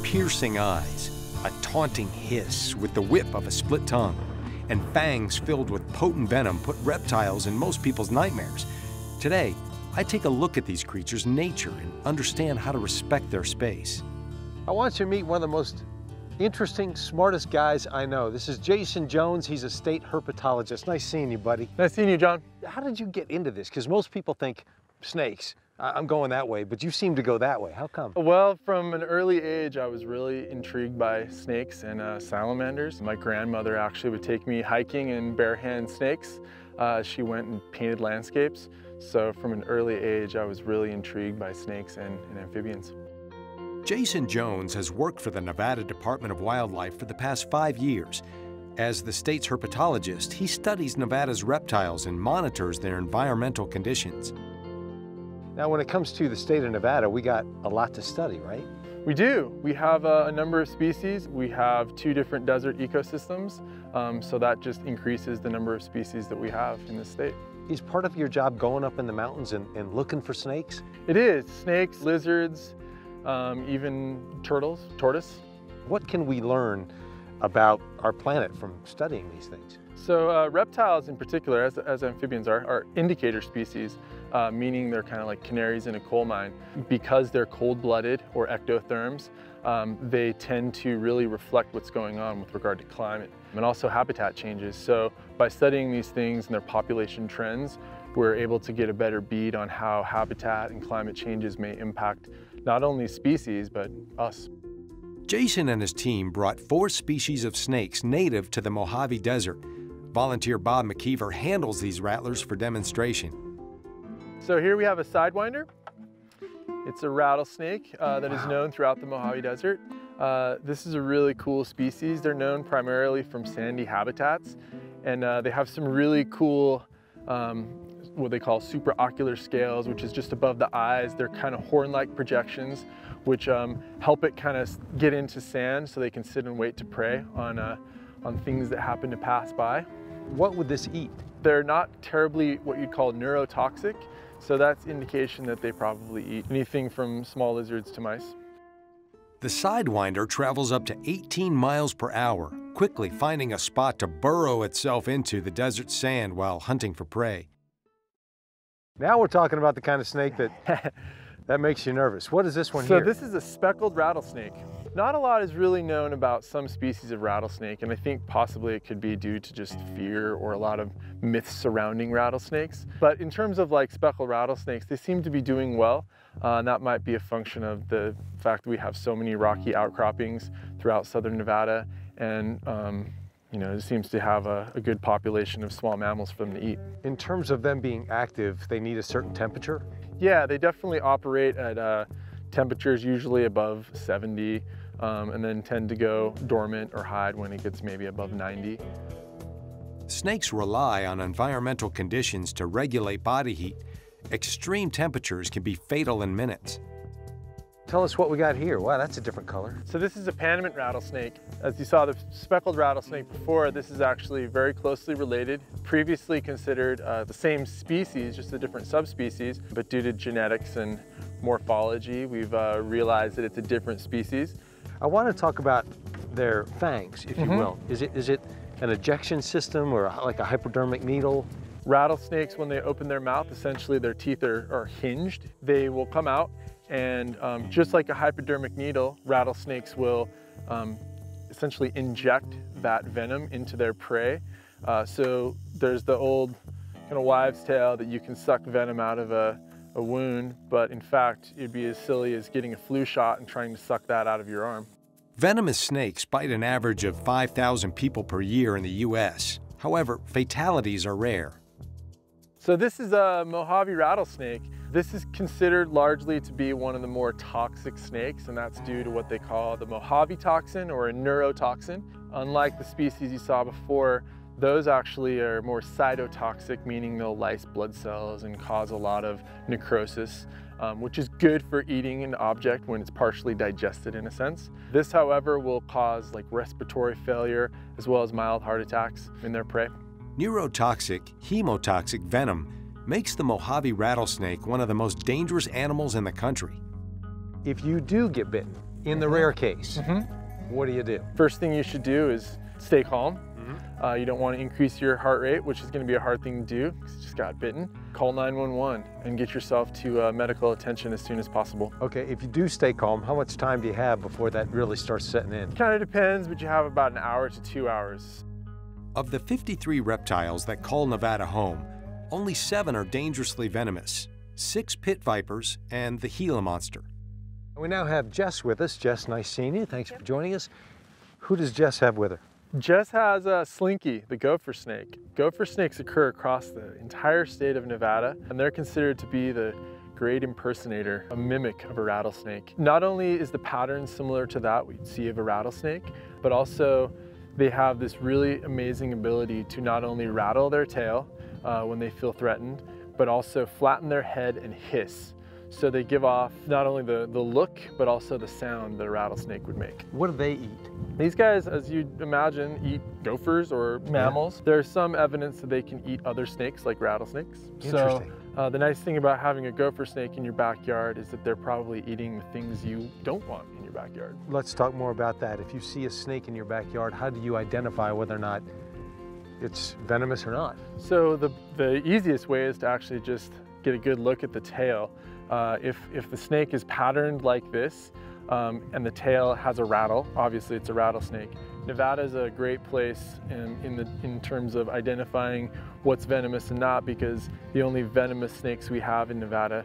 piercing eyes, a taunting hiss with the whip of a split tongue, and fangs filled with potent venom put reptiles in most people's nightmares. Today, I take a look at these creatures' nature and understand how to respect their space. I want you to meet one of the most interesting, smartest guys I know. This is Jason Jones. He's a state herpetologist. Nice seeing you, buddy. Nice seeing you, John. How did you get into this? Because most people think snakes. I'm going that way, but you seem to go that way. How come? Well, from an early age, I was really intrigued by snakes and salamanders. My grandmother actually would take me hiking in bare-hand snakes. She went and painted landscapes. So from an early age, I was really intrigued by snakes and amphibians. Jason Jones has worked for the Nevada Department of Wildlife for the past 5 years. As the state's herpetologist, he studies Nevada's reptiles and monitors their environmental conditions. Now, when it comes to the state of Nevada, we got a lot to study, right? We do. We have a number of species. We have 2 different desert ecosystems, so that just increases the number of species that we have in the state. Is part of your job going up in the mountains and looking for snakes? It is. Snakes, lizards, even turtles, tortoise. What can we learn about our planet from studying these things? So reptiles in particular, as amphibians are indicator species, meaning they're kind of like canaries in a coal mine. Because they're cold-blooded or ectotherms, they tend to really reflect what's going on with regard to climate and also habitat changes. So by studying these things and their population trends, we're able to get a better bead on how habitat and climate changes may impact not only species, but us. Jason and his team brought 4 species of snakes native to the Mojave Desert. Volunteer Bob McKeever handles these rattlers for demonstration. So here we have a sidewinder. It's a rattlesnake that is known throughout the Mojave Desert. This is a really cool species. They're known primarily from sandy habitats, and they have some really cool what they call supraocular scales, which is just above the eyes. They're kind of horn-like projections, which help it kind of get into sand so they can sit and wait to prey on things that happen to pass by. What would this eat? They're not terribly what you'd call neurotoxic, so that's indication that they probably eat anything from small lizards to mice. The Sidewinder travels up to 18 miles per hour, quickly finding a spot to burrow itself into the desert sand while hunting for prey. Now we're talking about the kind of snake that makes you nervous. What is this one here? So this is a speckled rattlesnake. Not a lot is really known about some species of rattlesnake, and I think possibly it could be due to just fear or a lot of myths surrounding rattlesnakes. But in terms of like speckled rattlesnakes, they seem to be doing well. And that might be a function of the fact that we have so many rocky outcroppings throughout southern Nevada, and you know, it seems to have a good population of small mammals for them to eat. In terms of them being active, they need a certain temperature? Yeah, they definitely operate at temperatures usually above 70, and then tend to go dormant or hide when it gets maybe above 90. Snakes rely on environmental conditions to regulate body heat. Extreme temperatures can be fatal in minutes. Tell us what we got here. Wow, that's a different color. So this is a Panamint rattlesnake. As you saw the speckled rattlesnake before, this is actually very closely related. Previously considered the same species, just a different subspecies, but due to genetics and morphology, we've realized that it's a different species. I want to talk about their fangs, if you will. Is it an ejection system or like a hypodermic needle? Rattlesnakes, when they open their mouth, essentially their teeth are hinged. They will come out, and just like a hypodermic needle, rattlesnakes will essentially inject that venom into their prey. So there's the old kind of wives' tale that you can suck venom out of a wound, but in fact, it'd be as silly as getting a flu shot and trying to suck that out of your arm. Venomous snakes bite an average of 5,000 people per year in the U.S. However, fatalities are rare. So this is a Mojave rattlesnake. This is considered largely to be one of the more toxic snakes, and that's due to what they call the Mojave toxin or a neurotoxin. Unlike the species you saw before, those actually are more cytotoxic, meaning they'll lyse blood cells and cause a lot of necrosis, which is good for eating an object when it's partially digested in a sense. This, however, will cause like respiratory failure as well as mild heart attacks in their prey. Neurotoxic, hemotoxic venom makes the Mojave rattlesnake one of the most dangerous animals in the country. If you do get bitten, In the rare case, what do you do? First thing you should do is stay calm. You don't want to increase your heart rate, which is going to be a hard thing to do because you just got bitten. Call 911 and get yourself to medical attention as soon as possible. Okay, if you do stay calm, how much time do you have before that really starts setting in? Kind of depends, but you have about an hour to 2 hours. Of the 53 reptiles that call Nevada home, only 7 are dangerously venomous, 6 pit vipers, and the Gila Monster. We now have Jess with us. Jess, nice seeing you. Thanks for joining us. Who does Jess have with her? Jess has a Slinky, the gopher snake. Gopher snakes occur across the entire state of Nevada, and they're considered to be the great impersonator, a mimic of a rattlesnake. Not only is the pattern similar to that we'd see of a rattlesnake, but also they have this really amazing ability to not only rattle their tail when they feel threatened, but also flatten their head and hiss. So they give off not only the look, but also the sound that a rattlesnake would make. What do they eat? These guys, as you'd imagine, eat gophers or mammals. Yeah. There's some evidence that they can eat other snakes like rattlesnakes. Interesting. So the nice thing about having a gopher snake in your backyard is that they're probably eating the things you don't want in your backyard. Let's talk more about that. If you see a snake in your backyard, how do you identify whether or not it's venomous or not? So the easiest way is to actually just get a good look at the tail. If the snake is patterned like this and the tail has a rattle, obviously it's a rattlesnake. Nevada is a great place in terms of identifying what's venomous and not, because the only venomous snakes we have in Nevada,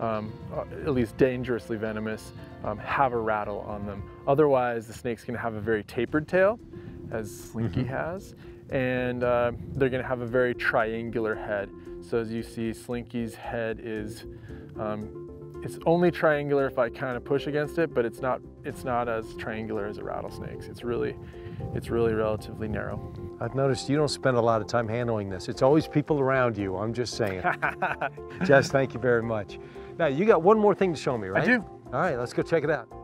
at least dangerously venomous, have a rattle on them. Otherwise, the snake's going to have a very tapered tail, as Slinky has, and they're going to have a very triangular head. So as you see, Slinky's head is it's only triangular if I kind of push against it, but it's not as triangular as a rattlesnake's. It's really relatively narrow. I've noticed you don't spend a lot of time handling this. It's always people around you, I'm just saying. Jess, thank you very much. Now, you got one more thing to show me, right? I do. All right, let's go check it out.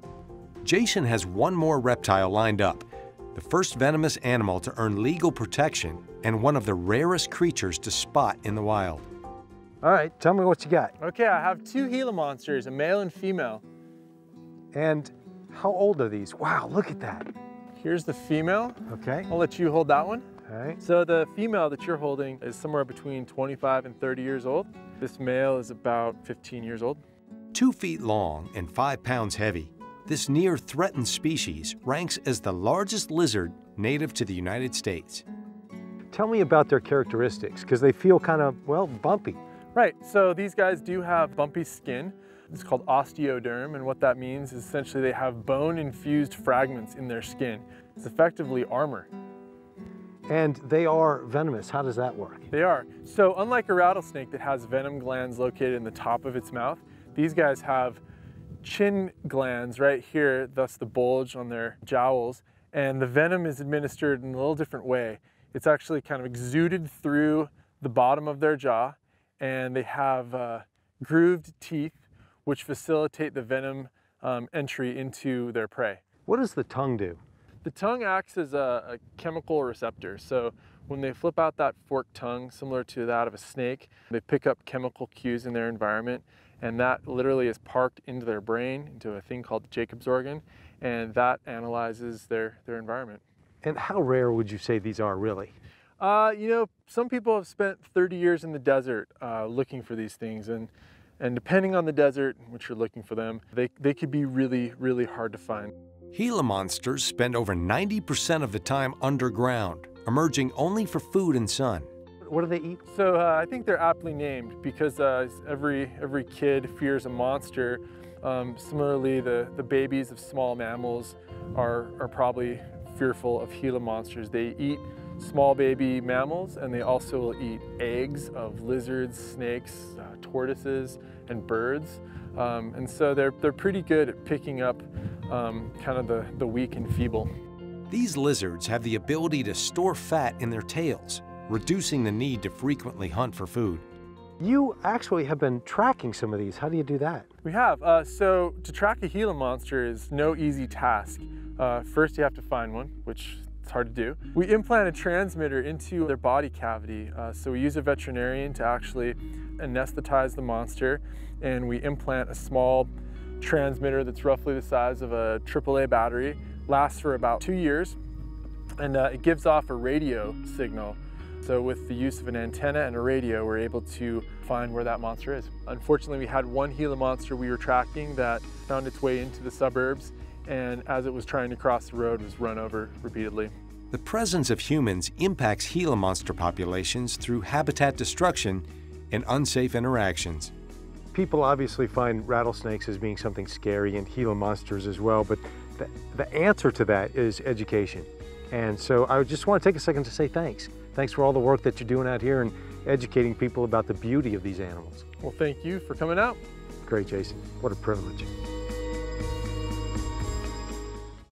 Jason has one more reptile lined up, the first venomous animal to earn legal protection and one of the rarest creatures to spot in the wild. All right, tell me what you got. Okay, I have 2 Gila monsters, a male and female. And how old are these? Wow, look at that. Here's the female. Okay. I'll let you hold that one. All right. So the female that you're holding is somewhere between 25 and 30 years old. This male is about 15 years old. 2 feet long and 5 pounds heavy, this near-threatened species ranks as the largest lizard native to the United States. Tell me about their characteristics, because they feel kind of, well, bumpy. Right, so these guys do have bumpy skin. It's called osteoderm, and what that means is essentially they have bone-infused fragments in their skin. It's effectively armor. And they are venomous. How does that work? They are. So unlike a rattlesnake that has venom glands located in the top of its mouth, these guys have chin glands right here, thus the bulge on their jowls, and the venom is administered in a little different way. It's actually kind of exuded through the bottom of their jaw, and they have grooved teeth which facilitate the venom entry into their prey. What does the tongue do? The tongue acts as a chemical receptor. So when they flip out that forked tongue, similar to that of a snake, they pick up chemical cues in their environment, and that literally is parked into their brain, into a thing called the Jacob's organ, and that analyzes their environment. And how rare would you say these are, really? You know, some people have spent 30 years in the desert looking for these things, and depending on the desert in which you're looking for them, they could be really, really hard to find. Gila monsters spend over 90% of the time underground, emerging only for food and sun. What do they eat? So I think they're aptly named because every kid fears a monster. Similarly, the babies of small mammals are probably fearful of Gila monsters. They eat small baby mammals, and they also will eat eggs of lizards, snakes, tortoises, and birds. And so they're pretty good at picking up kind of the weak and feeble. These lizards have the ability to store fat in their tails, reducing the need to frequently hunt for food. You actually have been tracking some of these. How do you do that? We have. So to track a Gila monster is no easy task. First you have to find one, which it's hard to do. We implant a transmitter into their body cavity. So we use a veterinarian to actually anesthetize the monster, and we implant a small transmitter that's roughly the size of a AAA battery, lasts for about 2 years, and it gives off a radio signal. So with the use of an antenna and a radio, we're able to find where that monster is. Unfortunately, we had one Gila monster we were tracking that found its way into the suburbs, and as it was trying to cross the road, was run over repeatedly. The presence of humans impacts Gila monster populations through habitat destruction and unsafe interactions. People obviously find rattlesnakes as being something scary and Gila monsters as well, but the answer to that is education. And so I just want to take a second to say thanks. Thanks for all the work that you're doing out here and educating people about the beauty of these animals. Well, thank you for coming out. Great, Jason. What a privilege.